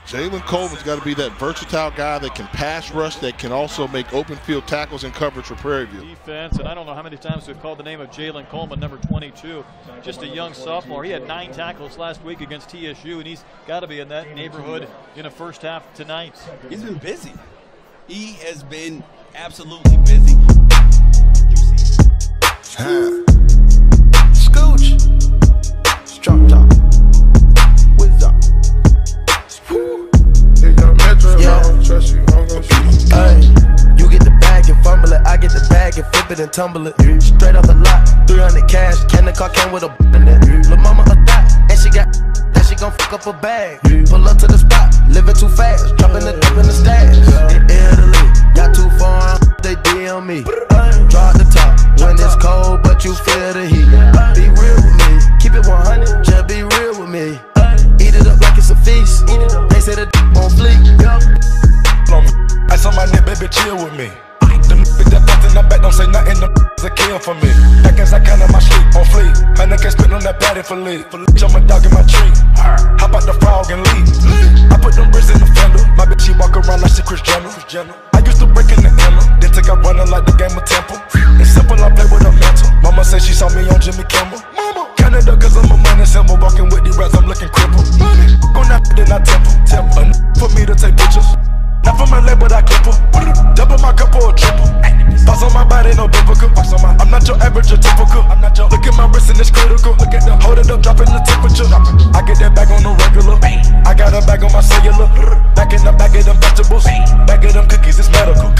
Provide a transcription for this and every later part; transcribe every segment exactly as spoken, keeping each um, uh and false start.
Jalan Coleman's got to be that versatile guy that can pass rush, that can also make open field tackles and coverage for Prairie View. Defense, and I don't know how many times we've called the name of Jalan Coleman, number twenty-two. Just a young sophomore. He had nine tackles last week against T S U, and he's got to be in that neighborhood in the first half tonight. He's been busy. He has been absolutely busy. Huh. Scooch. Strong top. Whiz up. Woo. Yeah. Ay, you get the bag and fumble it. I get the bag and flip it and tumble it. Straight off the lot. three hundred cash. Can the car came with a in it. Lil' mama a thot. And she got that she gon' fuck up a bag. Pull up to the spot. Living too fast. Dropping the dip in the stash. In Italy. Got too far. They D M me. Drop the top. When it's cold, but you feel the heat. Be real with me. Keep it one hundred. Just be real with me. Eat it up like it's a feast. They say the d on fleek. Ice on my neck, baby, chill with me. Them niggas that bust in the back don't say nothing, them is a kill for me. Back as I count on my sleep, on fleek. Honey can't spit on that patty for lead. For leech, I'm a dog in my tree. Hop out the frog and leave. I put them bricks in the fender. My bitch, she walk around like she Chris Jenner. I used to break in the hammer, then take out running like the game of Temple. It's simple, I play with a mantle. Mama say she saw me on Jimmy Kimmel. Mama, Canada, cause I'm a money symbol. Walking with the rats, I'm looking crippled. Money, on that then I temple. Temple, for me to take pictures. Not for my leg, but I clip her. Double my cup or a triple. Boss on my body, no biblical. I'm not your average or typical. I'm not your. Look at my wrist and it's critical. Look at the hold it up, dropping the temperature. I get that bag on the regular. I got a bag on my cellular. Back in the bag of them vegetables. Bag of them cookies, it's medical.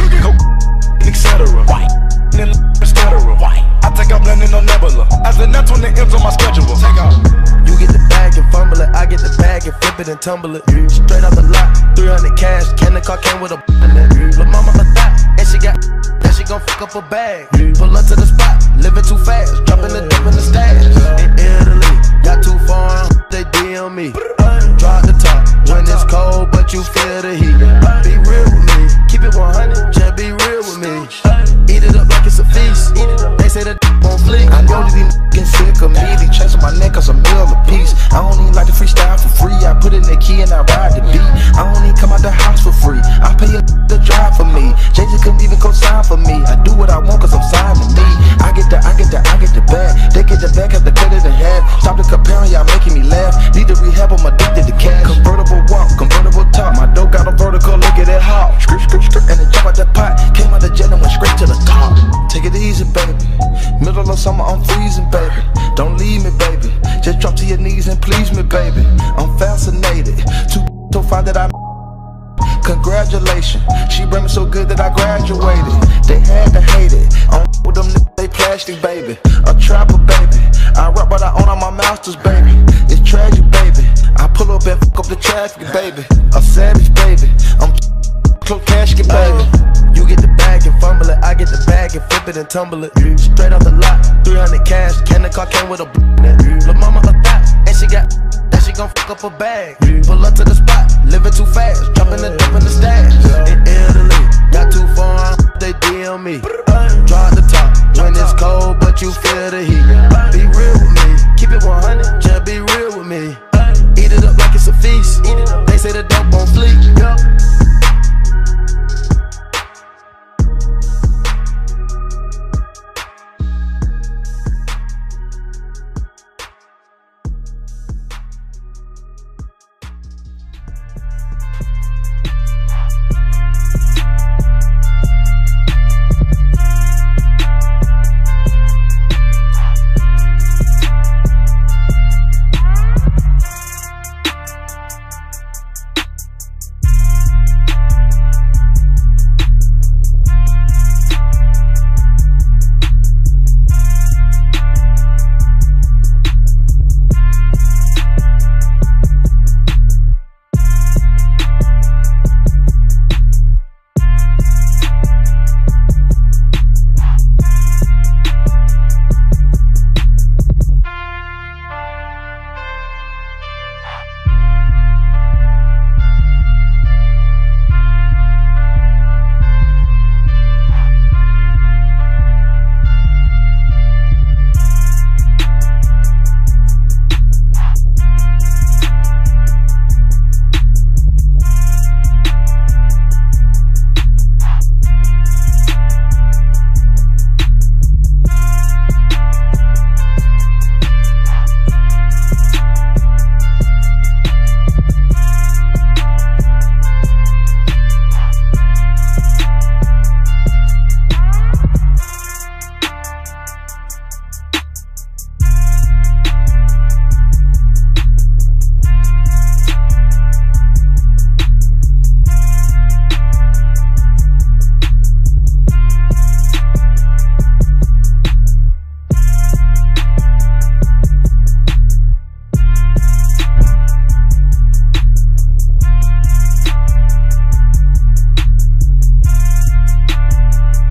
et cetera. Then stutterer. I take out blending on Nebula. As the net on the M's on my schedule. Take out. You get the bag and fumble it. I get the bag and flip it and tumble it. Straight off the lot. three hundred cash. Can the car came with a in it. Lil' mama a thot. And she got that she gon' fuck up a bag. Pull up to the spot. Living too fast. Dropping the dip in the stash. In Italy. Got too far. They D M me. Drop the top. When it's cold, but you feel the heat. Be real with me. Keep it one hundred. Just be real with me. Eat it up like it's a feast. They say the on fleek. I know that these getting sick of me. They chasing my neck cause I'm meal a piece. I don't even like to freestyle for free. I put in the key and I ride the beat. I don't even come out the house for free. I pay a to drive for me. J J couldn't even co-sign for me. I do what I want cause I'm signed to me. I get the, I get the, I get the bag. They get the bag, have to cut it in half. Stop the comparing, y'all making me laugh. Need to rehab, I'm addicted to cash. Convertible walk, convertible top. My dope got a vertical, look at that hop. Script, script, script, and it jump out the pot. Came out the jet and went straight to the top. Take it easy, baby. Middle of summer, I'm freezing, baby. Don't leave me, baby. Just drop to your knees and please me, baby. I'm fascinated. Too so fine that I. Congratulations, she bring me so good that I graduated. They had to hate it. I'm with them niggas, they plastic, baby. A trapper, baby. I rap but I own all my masters, baby. It's tragic, baby. I pull up and fuck up the traffic, baby. A savage, baby. I'm close casket, baby. You get the bag and fumble it. I get the bag and flip it and tumble it. Straight off the lot, three hundred cash. Can the car came with a in it. Lil' mama a thot, and she got that she gon' fuck up a bag. Pull up to the spot, living too fast, dropping the dip in the stash. In Italy, got too far, they D M me. Drop the top when it's cold, but you feel the heat. Be real with me, keep it one hundred.